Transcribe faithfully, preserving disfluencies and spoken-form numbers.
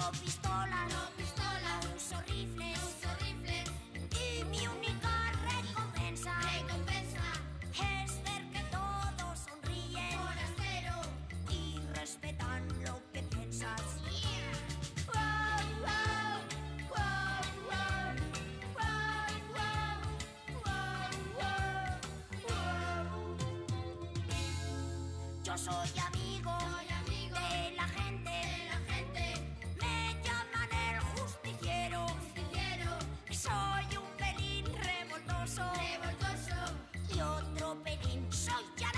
No pistolas, no pistolas, uso rifles, uso rifles. Y mi única recompensa, recompensa es ver que todos sonríen, forastero, y respetan lo que piensas. yeah. Wow, wow, wow, wow, wow, wow, wow, wow. Yo soy amigo, Soy amigo de la gente, de la gente, me llaman el justiciero. justiciero, Soy un pelín revoltoso, revoltoso. y otro pelín soy ya